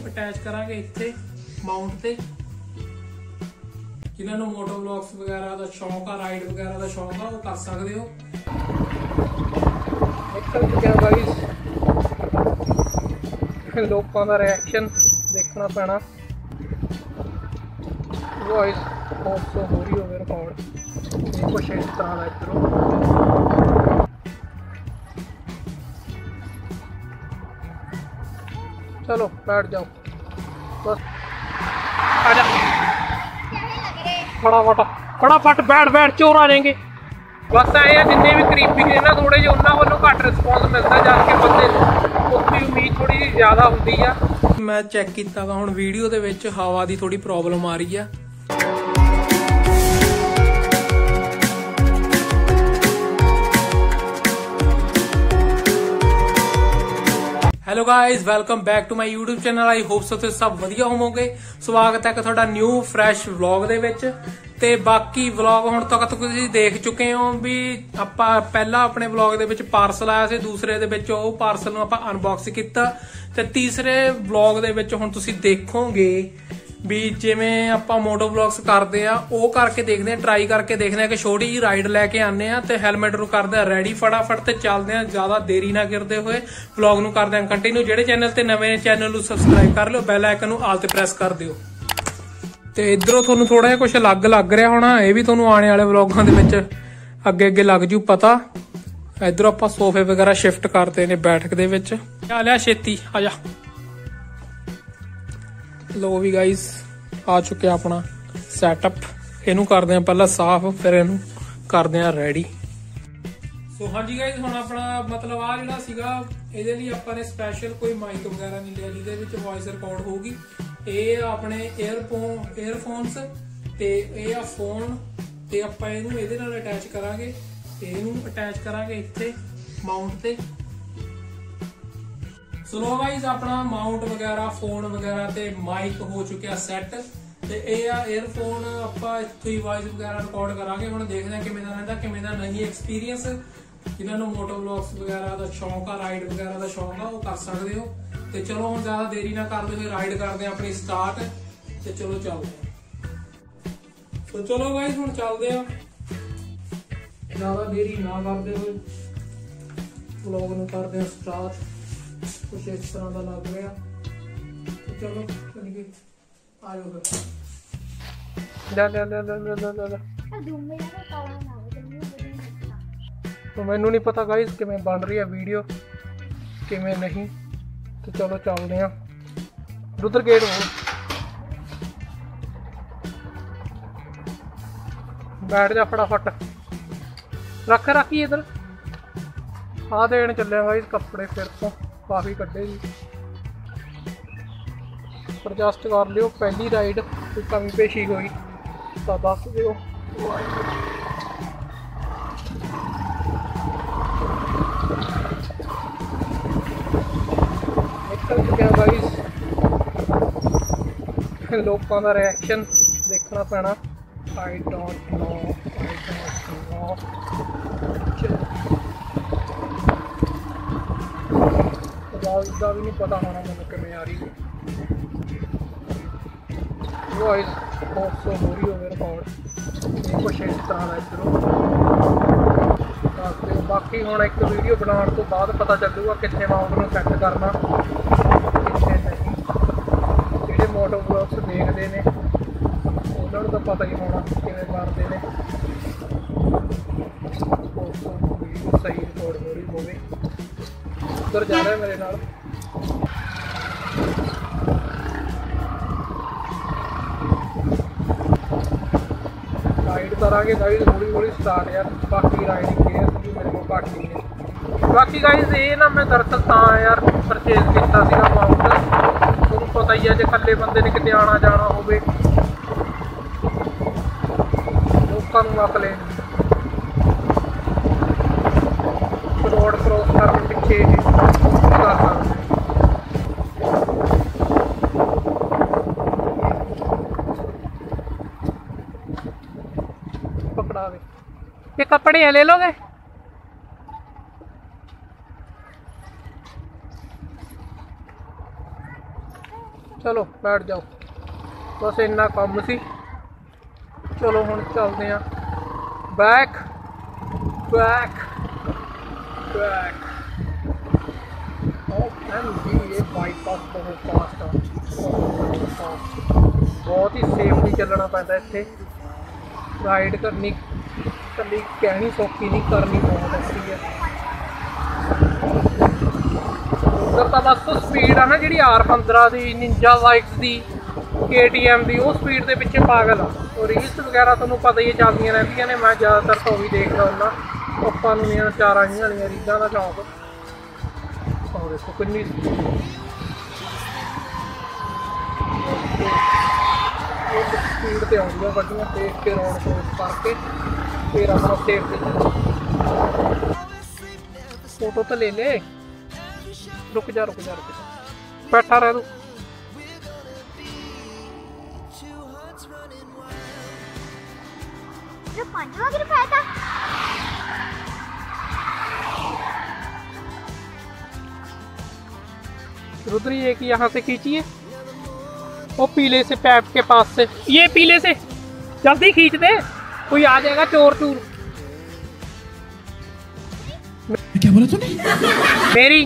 Attach ਕਰਾਂਗੇ ਇੱਥੇ Mount ਤੇ। ਜਿਨ੍ਹਾਂ ਨੂੰ ਮੋਟੋ ਵਲੌਗਸ ਵਗੈਰਾ ਦਾ ਸ਼ੌਂਕ ਆ, ਰਾਈਡ ਵਗੈਰਾ ਦਾ ਸ਼ੌਂਕ ਆ, ਉਹ ਕਰ ਸਕਦੇ ਹੋ। ਨਿਕਲ ਚੁੱਕਿਆ ਗਾਈਸ, ਲੋਕਾਂ ਦਾ ਰਿਐਕਸ਼ਨ ਦੇਖਣਾ ਪੈਣਾ। ਵੌਇਸ ਆਲਸੋ ਹੋ ਰਹੀ ਹੋਵੇ ਰਿਕਾਰਡ, ਇਹ ਕੁਛ ਇਸ ਤਰ੍ਹਾਂ ਦਾ ਇੱਧਰੋਂ। चलो बैठ जाओ बस, आजा फटाफट बैठ चोर आ जाएंगे। बस आए जिन्ने भी करीबी ने ना थोड़े जे उन्होंने वालों घट रिस्पॉन्स मिलता, जाके बंदे उसकी उम्मीद थोड़ी जी ज़्यादा होंदी आ। मैं चैक किया वा हुण वीडियो दे विच हवा की थोड़ी प्रॉब्लम आ रही है। Hello guys, welcome back to my YouTube channel. I hope so तुसीं सब वधिया होवोगे। स्वागत है तुहाडा न्यू फ्रैश व्लॉग दे विच। ते बाकी व्लॉग हुण तक तुसीं देख चुके हो भी आपां पहला अपने व्लॉग दे विच पार्सल आया सी, दूसरे दे विच ओह पार्सल नूं आपां अनबॉक्स कीता, ते तीसरे व्लॉग दे विच हुण तुसीं देखोगे भी जिवें आपां मोटो व्लॉग्स करदे आ ओह करके देखदे आ, ट्राई करके देखदे आ कि छोटी जी राइड लैके आने आ ते हैलमेट नूं करदे आ रेडी फटाफट ते चलदे आ। ज्यादा देरी ना करदे होए व्लॉग नूं करदे आ कंटिन्यू। जेहड़े चैनल ते नवें चैनल नूं सबसक्राइब कर लिओ, बैल आइकन नूं आल ते प्रेस कर दिओ। ते इधरों तुहानूं थोड़ा जिहा कुछ अलग लग रहा होना, ये भी तुहानूं आने वाले व्लॉगां दे विच अगे अगे लग जू पता। इधरों आपां सोफे वगैरह शिफ्ट करते ने बैठक दे विच। आ लिया छेती आ जा। लो भी गाइस आ चुके अपना सैटअप, इनू करते हैं पहला साफ, फिर इनू करते हैं रेडी। सो हाँ जी गाइस, हुण अपना मतलब आ जिहड़ा सीगा इहदे लई आपां ने स्पैशल कोई माइक वगैरह नहीं लिया जिहदे विच वॉइस रिकॉर्ड होगी। ये अपने एयरफोन्स ते ये आ फोन ते आपां इहनू इहदे नाल अटैच करांगे, ते इहनू अटैच करांगे इत्थे माउंट ते। सुनो गाइस, अपना माउंट वगैरह फोन वगैरह ते माइक हो चुका सैट, ते एयरफोन आपां इत्थों ही वॉइस वगैरह रिकॉर्ड करांगे। हुण देखदे हां किवें दा रहिंदा किवें दा नहीं एक्सपीरियंस। जिन्हां नूं मोटो व्लॉग्स वगैरह दा शौक आ, राइड वगैरह दा शौक आ, वो कर सकदे हो। ते चलो हुण ज़्यादा देरी ना करदे होए राइड करदे हां अपनी स्टार्ट, ते चलो चलदे हां। तो चलो गाइस हुण चलदे हां, ज़्यादा देरी ना करदे होए व्लॉग नूं करदे हां स्टार्ट। कुछ इस तरह का लग रहा, तो चलो चलिए आयो फिर। तो मैनू नहीं पता गाइस किवें बन रही है वीडियो किवें नहीं, तो चलो चलते हैं। रुद्र गेट हो बैठ जा फटाफट, रखी इधर। हाँ देन चले गाइस कपड़े फिर तो काफ़ी कड्डे जी, एडजस्ट कर लियो। पहली राइड कोई कमी पेशी होई तो दस दिओ। निकल चुके गाइस, लोगों का रिएक्शन देखना पैना। आई डोंट नो का भी नहीं पता होना मैंने किमें आ रही है। वॉइस आल्सो हो रही होवे रिकॉर्ड, ये कुछ इस तरह का इधरों। बाकी हुण एक वीडियो बनाने तो बाद पता चलूगा कितने माउंट में सैट करना कितने नहीं। जिहड़े मोटो व्लॉग्स देखते हैं उन्होंने तो पता ही होना किवें करते हैं। वीडियो सही रिकॉर्ड हो रही होवे। उधर जा रहा है मेरे नाल। राइड करांगे गाइस हौली हौली स्टार्ट यार। बाकी राइडिंग गेयर भी मेरे को घट ही है। बाकी गाइस ये ना मैं दरअसल यार परचेज किया सीगा माउंट, तुहानूं पता ही है जे कल्ले बंदे ने किते आना जाना होवे लोकां नूं अकले रोड क्रॉस करन पिछे पकड़ा दे। ये कपड़े हैं ले लोगे? चलो बैठ जाओ, बस इन्ना काम सी। चलो हुण चलते हैं बैक बैक बैक। ये बाईपास बहुत फास्ट है, बहुत ही सेफली चलना पैंदा इत्थे। राइड करनी कभी कहनी सौखी नहीं, करनी बहुत अच्छी है। उधर तो बस तो स्पीड है ना जी R15 की, निंजा बाइक्स की, KTM की, वो स्पीड के पिछे पागल आ। और रील्स वगैरह तुहानू पता ही चलदियां रहिंदियां ने, मैं ज़्यादातर तो भी देखदा हुंदा। आपां नूं नी चारां जिहियां रीलां दा शौक। देखो कितनी स्पीड से आउंदियां गड्डियां, देख के रोड क्रॉस करके फिर अपना सेफ्टी। फोटो तो ले ले, रुक जा रुक जा रुक जा, बैठा रह तू। रुद्र ये कि यहाँ से खींचिए, वो पीले से पैप के पास से, ये पीले से जल्दी खींच दे, कोई आ जाएगा चोर चूर। क्या बोला तूने? मेरी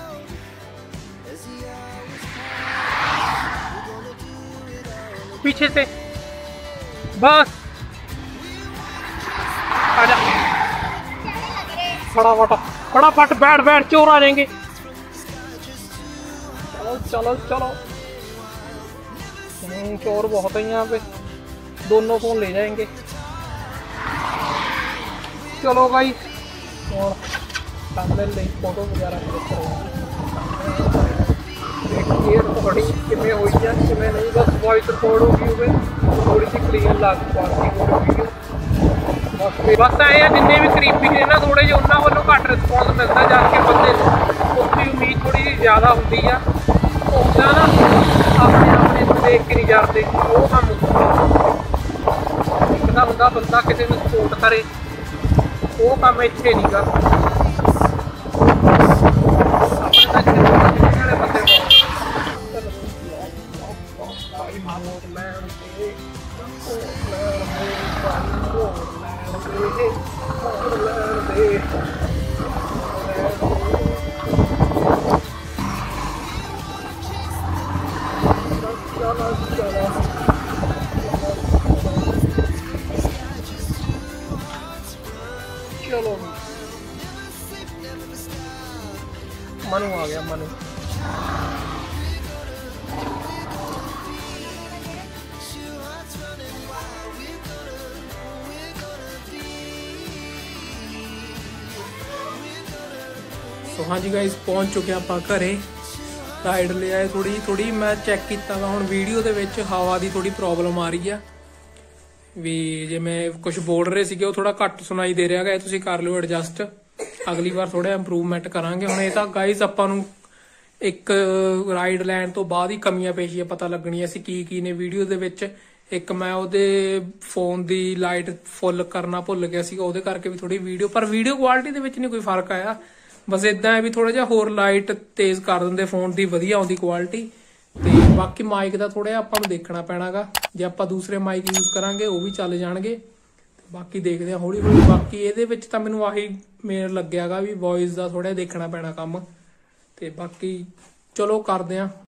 पीछे से बस आजा, फटाफट बैठ बैठ, चोर आ जाएंगे। चलो चलो, चोर बहुत है यहाँ पे, दोनों फोन ले जाएंगे। चलो भाई, और सामने फोटो वगैरह देखिए रिकॉर्डिंग किमें हुई है किमें नहीं, बस वॉइस रिकॉर्ड होगी हुए थोड़ी सी क्लीयर लग पाती वीडियो। बस आए हैं जिन्ने भी करीबी ने ना थोड़े जो उन्होंने वालों घट रिस्पॉन्स मिलता जाके बंदे उसकी उम्मीद थोड़ी जी ज़्यादा होंगी है। होता ना अपने अपने देख के नहीं जाते, वो काम देखता होंगे बंदा किसी को सपोर्ट करे, वो काम इतने नहीं कर चलो मनु आ गया, मनु तो हाँ जी गाइस पहुंच चुके आप घरे। राइड ले आए थोड़ी मैं चैक किया हुण वीडियो दे विच हवा की थोड़ी प्रॉब्लम आ रही है भी, जिवें कुछ बोल रहे थे वो थोड़ा घट सुनाई दे रहा है, तुसीं कर लिओ एडजस्ट। अगली बार थोड़ा इंप्रूवमेंट करांगे। हुण ये तां गाइस आपां नूं एक राइड लैण तो बाद ही कमियां पेशियां पता लगणियां सी की ने वीडियो दे विच। एक मैं ओहदे फोन दी लाइट फुल करना भुल गया सी, ओहदे करके भी थोड़ी वीडियो क्वालिटी दे विच नहीं कोई फर्क आया, बस इदां है भी थोड़ा जिहा होर लाइट तेज कर दिंदे फोन दी, वधिया आउंदी क्वालिटी। ते बाकी माइक दा थोड़ा जिहा आपां नूं देखना पैणागा, जे आपां दूसरे माइक यूज करांगे वो भी चल जाणगे। बाकी देखदे हां हौली हौली। बाकी इहदे विच तां मैनूं आही मेन लग्गिआगा भी वॉइस दा थोड़ा देखना पैना काम। ते बाकी चलो करदे आं।